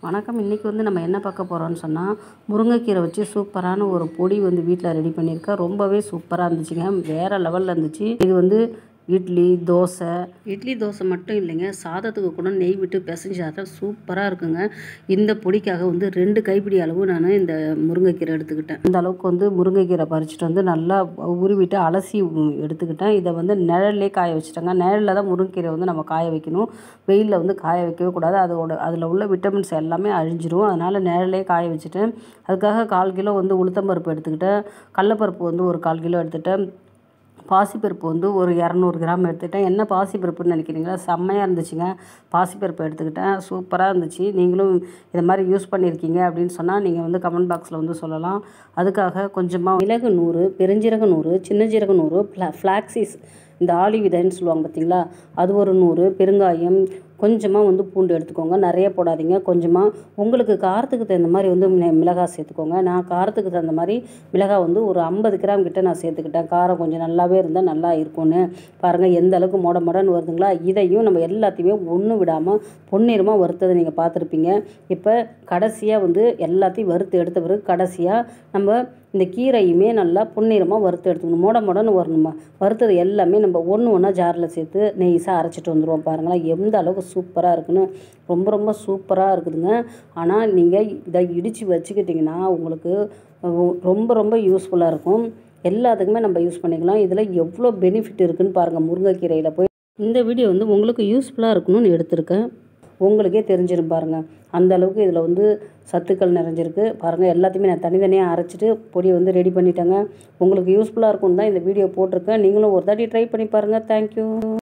வணக்கம். இன்றைக்கி நம்ம என்ன பார்க்க போகிறோம்னு சொன்னால், முருங்கைக்கீரை வச்சு சூப்பரான ஒரு பொடி வீட்டில் ரெடி பண்ணியிருக்கேன். ரொம்பவே சூப்பராக இருந்துச்சுங்க. வேறு லெவலில் இருந்துச்சு. இது இட்லி தோசை மட்டும் இல்லைங்க, சாதத்துக்கு கூட நெய் விட்டு பிசைஞ்சு சாப்பிட்டா சூப்பராக இருக்குங்க. இந்த பொடிக்காக 2 கைப்பிடி அளவு நான் இந்த முருங்கைக்கீரை எடுத்துக்கிட்டேன். இந்த அளவுக்கு முருங்கைக்கீரை பறிச்சுட்டு நல்லா உருவிட்டு அலசி எடுத்துக்கிட்டேன். இதை நிழல்லே காய வச்சுட்டேங்க. நிழலில் தான் முருங்கைக்கீரை நம்ம காய வைக்கணும். வெயிலில் காய வைக்கவே கூடாது. அதில் உள்ள விட்டமின்ஸ் எல்லாமே அழிஞ்சிரும். அதனால் நிழல்லே காய வச்சுட்டேன். அதுக்காக 1/4 கிலோ உளுத்தம்பருப்பு எடுத்துக்கிட்டேன். கடலப்பருப்பு 1 1/4 கிலோ எடுத்துகிட்டேன். பாசிப்பருப்பு ஒரு 200 கிராம் எடுத்துக்கிட்டேன். என்ன பாசிப்பருப்புன்னு நினைக்கிறீங்களா? செம்மையாக இருந்துச்சுங்க. பாசிப்பருப்பு எடுத்துக்கிட்டேன். சூப்பராக இருந்துச்சு. நீங்களும் இதை மாதிரி யூஸ் பண்ணியிருக்கீங்க அப்படின்னு சொன்னால் நீங்கள் கமெண்ட் பாக்ஸில் சொல்லலாம். அதுக்காக கொஞ்சமாக மிளகு 100, பெருஞ்சீரகம் 100, சின்ன ஜீரகம் 100, ஃப்ளாக்ஸீஸ் இந்த ஆளி விதைன்னு சொல்லுவாங்க பார்த்தீங்களா, அது ஒரு 100, பெருங்காயம் கொஞ்சமாக பூண்டு எடுத்துக்கோங்க. நிறைய போடாதீங்க. கொஞ்சமாக உங்களுக்கு காரத்துக்கு தகுந்த மாதிரி மிளகாய் சேர்த்துக்கோங்க. நான் காரத்துக்கு தகுந்த மாதிரி மிளகாய் ஒரு 50 கிராம் கிட்ட நான் சேர்த்துக்கிட்டேன். காரம் கொஞ்சம் நல்லாவே இருந்தால் நல்லா இருக்கும்னு பாருங்கள். எந்த அளவுக்கு மொடன்னு வருதுங்களா? இதையும் நம்ம எல்லாத்தையுமே ஒன்றும் விடாமல் பொன்னிறமாக வறுத்ததை நீங்கள் பார்த்துருப்பீங்க. இப்போ கடைசியாக எல்லாத்தையும் வறுத்து எடுத்த பிறகு கடைசியாக நம்ம இந்த கீரையுமே நல்லா பொன்னிறமாக வறுத்து எடுத்துக்கணும். மொடன்னு வரணுமா? வறுத்தது எல்லாமே நம்ம ஒன்றா ஜாரில் சேர்த்து நெய்ஸாக அரைச்சிட்டு வந்துடுவோம். பாருங்களேன் எந்த அளவுக்கு சூப்பராக இருக்குன்னு. ரொம்ப ரொம்ப சூப்பராக இருக்குதுங்க. ஆனால் நீங்கள் இதை இடித்து வச்சுக்கிட்டிங்கன்னா உங்களுக்கு ரொம்ப ரொம்ப யூஸ்ஃபுல்லாக இருக்கும். எல்லாத்துக்குமே நம்ம யூஸ் பண்ணிக்கலாம். இதில் எவ்வளோ பெனிஃபிட் இருக்குதுன்னு பாருங்கள். முருங்கைக்கீரையில் போய் இந்த வீடியோ உங்களுக்கு யூஸ்ஃபுல்லாக இருக்கணும்னு எடுத்திருக்கேன். உங்களுக்கே தெரிஞ்சிடும் பாருங்கள். அந்த அளவுக்கு இதில் சத்துக்கள் நிறைஞ்சிருக்கு பாருங்கள். எல்லாத்தையுமே நான் தனித்தனியாக அரைச்சிட்டு பொடியை ரெடி பண்ணிட்டேங்க. உங்களுக்கு யூஸ்ஃபுல்லாக இருக்கும்னு தான் இந்த வீடியோ போட்டிருக்கேன். நீங்களும் ஒரு தாட்டி ட்ரை பண்ணி பாருங்கள். தேங்க்யூ.